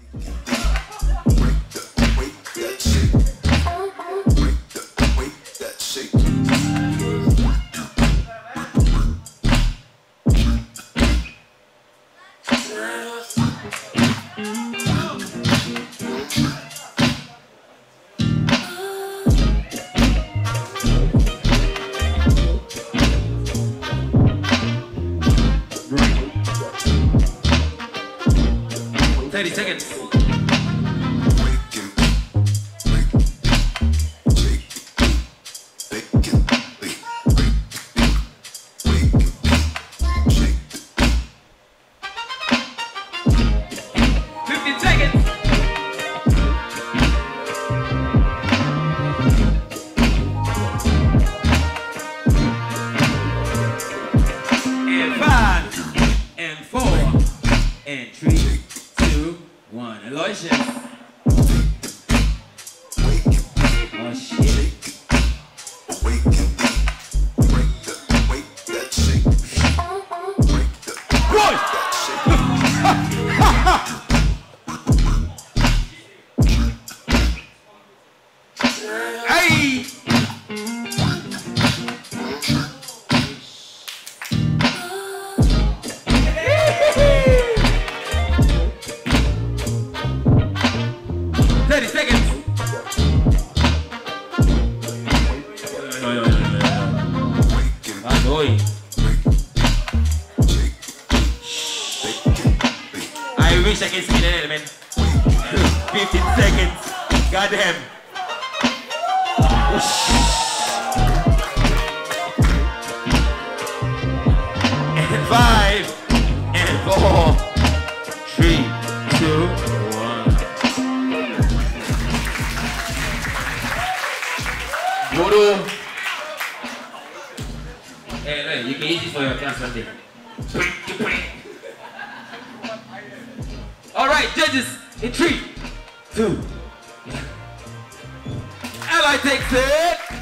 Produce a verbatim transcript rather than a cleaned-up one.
thirty seconds. fifteen seconds. And five, and four, and three. One, Aloysius. Oh shit. Hey! thirty seconds. No, no, no, no, no. Ah, boy. I wish I can see that, man. fifteen seconds. Goddamn. And five, and four, three, two, one. Bodo. Hey, hey, you can use this for your class one day. Alright, judges, in three, two, Ally takes it.